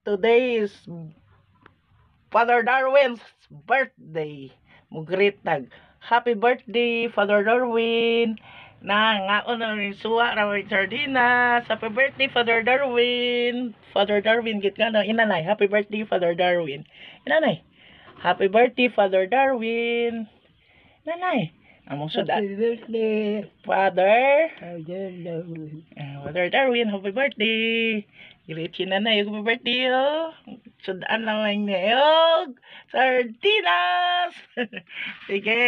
today is Father Darwin's birthday. Mugrit tag happy birthday Father Darwin. Na ngaon na ni suwa ra may sardinas. Happy birthday Father Darwin. Father Darwin git nga na inanay. Happy birthday Father Darwin. Inanay. Happy birthday Father Darwin. Nanay. Among sudan. Happy birthday, Father Darwin. Father Darwin, happy birthday. Great si nanay, happy birthday, oh. Sudaan naman niya, oh. Sardinas! Sige.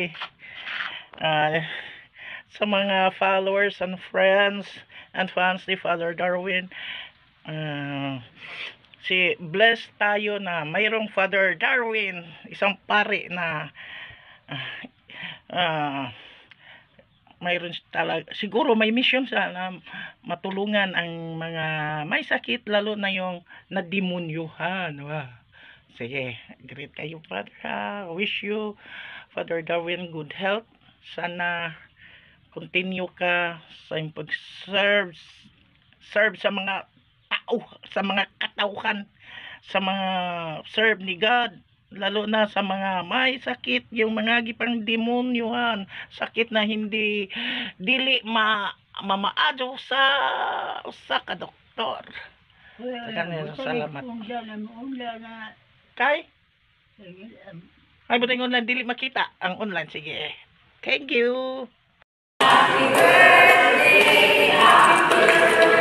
Sa mga followers and friends and fans ni Father Darwin, si blessed tayo na mayroong Father Darwin, isang pari na mayroon talaga, siguro may mission siya na matulungan ang mga may sakit, lalo na yung nademonyuhan. Sige, great kayo Father, wish you Father Darwin good health. Sana continue ka sa pag-serve sa mga tao, sa mga katauhan, sa mga serve ni God, lalo na sa mga may sakit, yung mga gipang demonyuhan, sakit na hindi dili mamaado sa ka doktor. Salamat. Kay ay buting online dili makita ang online. Sige, thank you. Happy birthday, happy birthday.